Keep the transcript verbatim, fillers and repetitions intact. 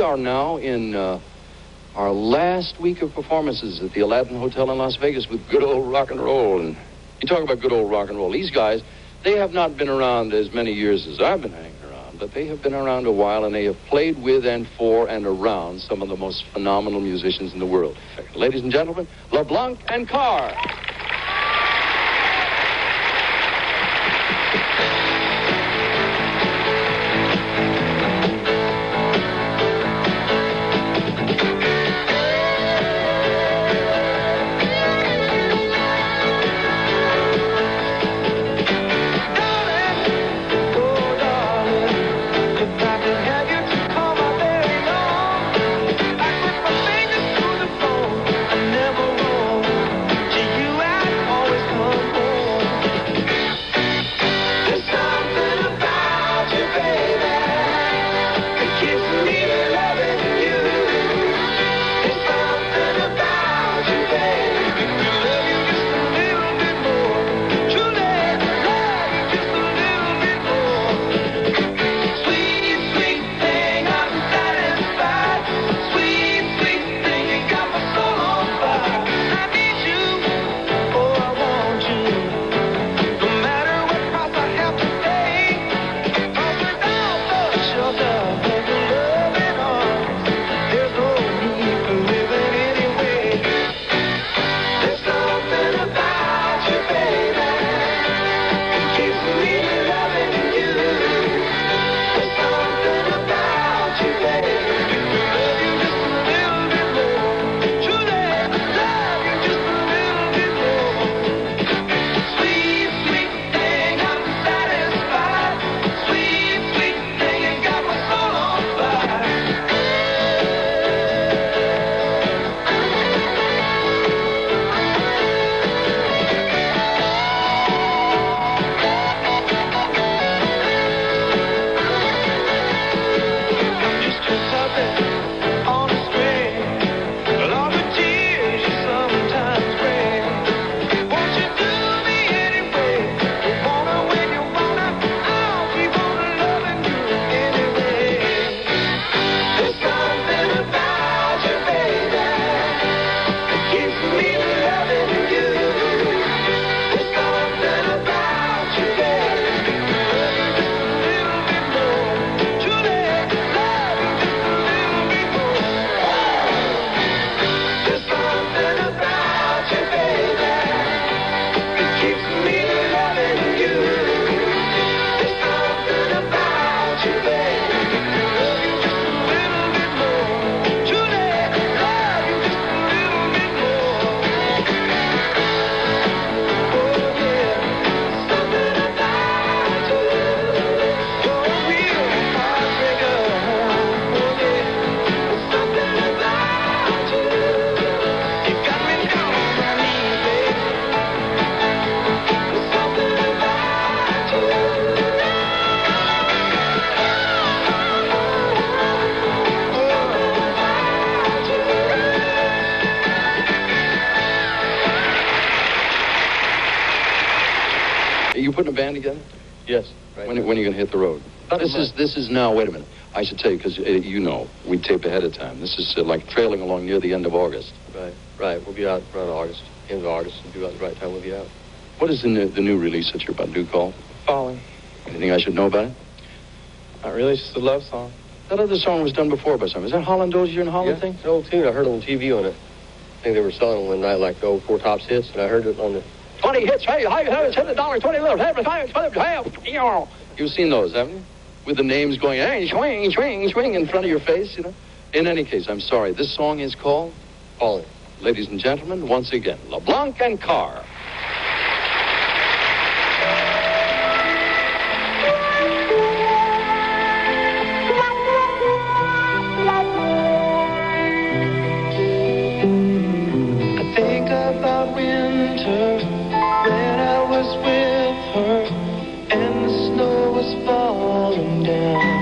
are now in uh, our last week of performances at the Aladdin Hotel in Las Vegas with good old rock and roll. And you talk about good old rock and roll. These guys, they have not been around as many years as I've been hanging around, but they have been around a while, and they have played with and for and around some of the most phenomenal musicians in the world. Ladies and gentlemen, LeBlanc and Carr. You putting a band together? Yes. Right. When, when are you going to hit the road? Not This is much. this is now. Wait a minute. I should tell you because uh, you know we tape ahead of time. This is uh, like trailing along near the end of August. Right. Right. We'll be out around August, end of August. We'll be out the right time. We'll be out. What is the new, the new release that you're about to do called? Falling. Anything I should know about it? Not really. It's just a love song. That other song was done before by some. Is that Holland Dozier and Holland Yeah, thing? it's an old tune. I heard it on T V on it. I think they were selling it one night like the old Four Tops hits, and I heard it on the Twenty hits. Hey, hey, hey, ten dollars, twenty little. You've seen those, haven't you? With the names going, hey, swing, swing, swing in front of your face, you know. In any case, I'm sorry. This song is called Falling. Ladies and gentlemen, once again, LeBlanc and Carr. I think about winter when I was with her and the snow was falling down.